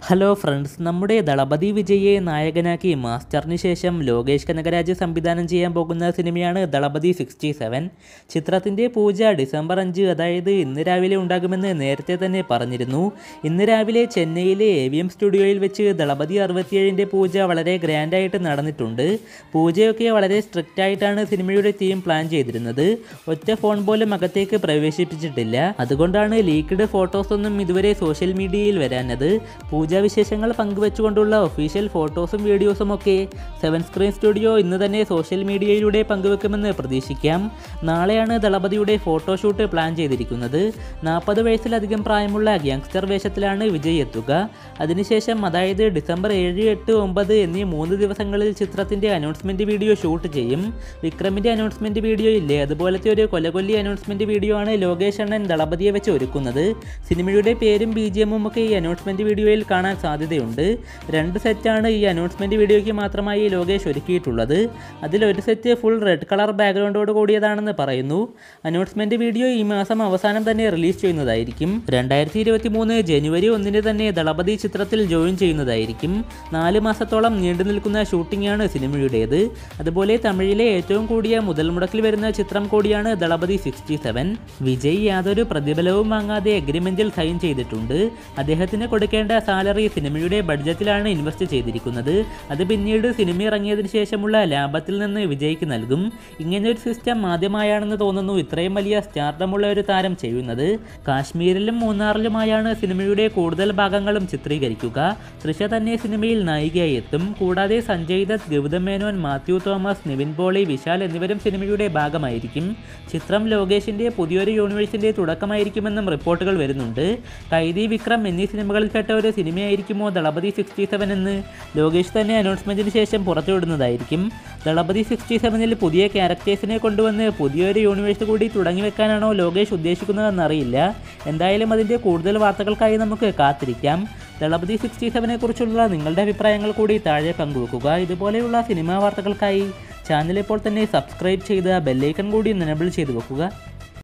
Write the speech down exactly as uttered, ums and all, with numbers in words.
Hello friends, നമ്മുടെ ദളപതി വിജയെ നായകനാക്കി മാസ്റ്ററിന് ശേഷം ലോകേഷ് കനകരാജ് സംവിധാനം ചെയ്യാൻ പോകുന്ന സിനിമയാണ് ദളപതി സിക്സ്റ്റി സെവൻ. ചിത്രത്തിൻ്റെ പൂജ ഡിസംബർ അഞ്ച്, അതായത് ഇന്ന് രാവിലെ ഉണ്ടാകുമെന്ന് നേരത്തെ തന്നെ പറഞ്ഞിരുന്നു. ഇന്ന് രാവിലെ ചെന്നൈയിലെ എ വി എം സ്റ്റുഡിയോയിൽ വെച്ച് ദളപതി അറുപത്തിയേഴിൻ്റെ പൂജ വളരെ ഗ്രാൻഡായിട്ട് നടന്നിട്ടുണ്ട്. പൂജയൊക്കെ വളരെ സ്ട്രിക്റ്റ് ആയിട്ടാണ് സിനിമയുടെ ടീം പ്ലാൻ ചെയ്തിരുന്നത്. ഒറ്റ ഫോൺ പോലും അകത്തേക്ക് പ്രവേശിപ്പിച്ചിട്ടില്ല. അതുകൊണ്ടാണ് ലീക്ക്ഡ് ഫോട്ടോസൊന്നും ഇതുവരെ സോഷ്യൽ മീഡിയയിൽ വരാനത്. പൂജ വിശേഷങ്ങൾ പങ്കുവെച്ചുകൊണ്ടുള്ള ഒഫീഷ്യൽ ഫോട്ടോസും വീഡിയോസും ഒക്കെ സെവൻ സ്ക്രീൻ സ്റ്റുഡിയോ ഇന്ന് തന്നെ സോഷ്യൽ മീഡിയയിലൂടെ പങ്കുവെക്കുമെന്ന് പ്രതീക്ഷിക്കാം. നാളെയാണ് ദളപതിയുടെ ഫോട്ടോഷൂട്ട് പ്ലാൻ ചെയ്തിരിക്കുന്നത്. നാൽപ്പത് വയസ്സിലധികം പ്രായമുള്ള ഗ്യാങ്സ്റ്റർ വേഷത്തിലാണ് വിജയ് എത്തുക. അതിനുശേഷം, അതായത് ഡിസംബർ ഏഴ്, എട്ട്, ഒമ്പത് എന്നീ മൂന്ന് ദിവസങ്ങളിൽ ചിത്രത്തിൻ്റെ അനൗൺസ്മെൻറ്റ് വീഡിയോ ഷൂട്ട് ചെയ്യും. വിക്രമിൻ്റെ അനൗൺസ്മെൻറ്റ് വീഡിയോ ഇല്ലേ, അതുപോലത്തെ ഒരു കൊലകൊല്ലി അനൗൺസ്മെൻറ്റ് വീഡിയോ ആണ് ലോകേഷ് അണ്ണൻ ദളപതിയെ വെച്ച് ഒരുക്കുന്നത്. സിനിമയുടെ പേരും ബി ജി എമ്മും ഒക്കെ ഈ അനൗൺസ്മെൻറ്റ് വീഡിയോയിൽ കാണാൻ സാധ്യതയുണ്ട്. രണ്ട് സെറ്റാണ് ഈ അനൗൺസ്മെൻറ്റ് വീഡിയോയ്ക്ക് മാത്രമായി ലോകേഷ് ഒരുക്കിയിട്ടുള്ളത്. അതിലൊരു സെറ്റ് ഫുൾ റെഡ് കളർ ബാക്ക്ഗ്രൗണ്ടോട് കൂടിയതാണെന്ന് പറയുന്നു. അനൗൺസ്മെൻറ്റ് വീഡിയോ ഈ മാസം അവസാനം തന്നെ റിലീസ് ചെയ്യുന്നതായിരിക്കും. രണ്ടായിരത്തി ഇരുപത്തി മൂന്ന് ജനുവരി ഒന്നിന് തന്നെ ദളപതി ചിത്രത്തിൽ ജോയിൻ ചെയ്യുന്നതായിരിക്കും. നാല് മാസത്തോളം നീണ്ടു നിൽക്കുന്ന ഷൂട്ടിംഗ് ആണ് സിനിമയുടേത്. അതുപോലെ തമിഴിലെ ഏറ്റവും കൂടിയ മുതൽ മുടക്കിൽ വരുന്ന ചിത്രം കൂടിയാണ് ദളപതി സിക്സ്റ്റി സെവൻ. വിജയ് യാതൊരു പ്രതിഫലവും വാങ്ങാതെ എഗ്രിമെന്റിൽ സൈൻ ചെയ്തിട്ടുണ്ട്. അദ്ദേഹത്തിന് കൊടുക്കേണ്ട സാലറി സിനിമയുടെ ബഡ്ജറ്റിലാണ് ഇൻവെസ്റ്റ് ചെയ്തിരിക്കുന്നത്. അത് പിന്നീട് സിനിമ ഇറങ്ങിയതിനു ശേഷമുള്ള ലാഭത്തിൽ നിന്ന് വിജയ്ക്ക് നൽകും. ഇങ്ങനൊരു സിസ്റ്റം ആദ്യമായാണെന്ന് തോന്നുന്നു ഇത്രയും വലിയ സ്റ്റാർഡമുള്ള ഒരു താരം ചെയ്യുന്നത്. കാശ്മീരിലും മൂന്നാറിലുമായാണ് സിനിമയുടെ കൂടുതൽ ഭാഗങ്ങളും ചിത്രീകരിക്കുക. തൃഷ തന്നെ സിനിമയിൽ നായികയായി എത്തും. കൂടാതെ സഞ്ജയ് ദത്ത്, ഗൗതം മേനോൻ, മാത്യു തോമസ്, നിവിൻ പോളി, വിശാൽ എന്നിവരും സിനിമയുടെ ഭാഗമായിരിക്കും. ചിത്രം ലോകേഷിൻ്റെ പുതിയൊരു യൂണിവേഴ്സിൻ്റെ തുടക്കമായിരിക്കുമെന്നും റിപ്പോർട്ടുകൾ വരുന്നുണ്ട്. കൈദി, വിക്രം എന്നീ സിനിമകളിൽപ്പെട്ട ഒരു സിനിമയായിരിക്കുമോ ദളപതി സിക്സ്റ്റി സെവൻ എന്ന് ലോകേഷ് തന്നെ അനൗൺസ്മെൻറ്റിന് ശേഷം പുറത്തുവിടുന്നതായിരിക്കും. ദളപതി സിക്സ്റ്റി സെവനിൽ പുതിയ ക്യാരക്ടേഴ്സിനെ കൊണ്ടുവന്ന് പുതിയൊരു യൂണിവേഴ്സ് കൂടി തുടങ്ങി വെക്കാനാണോ ലോകേഷ് ഉദ്ദേശിക്കുന്നതെന്നറിയില്ല. എന്തായാലും അതിൻ്റെ കൂടുതൽ വാർത്തകൾക്കായി നമുക്ക് കാത്തിരിക്കാം. ദളപതി സിക്സ്റ്റി സെവനെ കുറിച്ചുള്ള നിങ്ങളുടെ അഭിപ്രായങ്ങൾ കൂടി താഴെ പങ്കുവെക്കുക. ഇതുപോലെയുള്ള സിനിമാ വാർത്തകൾക്കായി ചാനൽ ഇപ്പോൾ തന്നെ സബ്സ്ക്രൈബ് ചെയ്ത് ബെല്ലൈക്കൺ കൂടി എനേബിൾ ചെയ്ത് വെക്കുക.